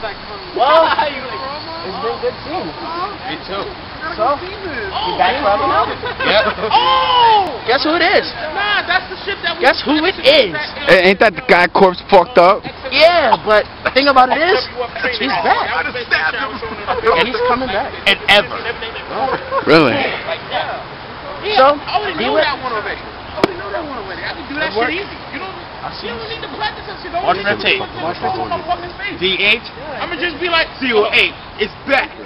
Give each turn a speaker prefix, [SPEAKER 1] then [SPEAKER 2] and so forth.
[SPEAKER 1] Well, it's been good seeing you.
[SPEAKER 2] Me too.
[SPEAKER 1] So, you back forever now?
[SPEAKER 2] Yep.
[SPEAKER 3] Oh!
[SPEAKER 1] Guess who it is?
[SPEAKER 3] Nah, that's the shit that we...
[SPEAKER 1] Guess who it is?
[SPEAKER 2] Ain't that the guy corpse fucked up?
[SPEAKER 1] Yeah, but the thing about it is, he's back. And he's coming back.
[SPEAKER 2] And ever. Really?
[SPEAKER 1] So,
[SPEAKER 3] I already know
[SPEAKER 1] Dewitt,
[SPEAKER 3] that one already. I can do that shit easy. You don't need to practice that shit.
[SPEAKER 2] Watch the tape.
[SPEAKER 3] Watch the tape.
[SPEAKER 2] DH.
[SPEAKER 3] I'ma just be like,
[SPEAKER 2] CO8 is back.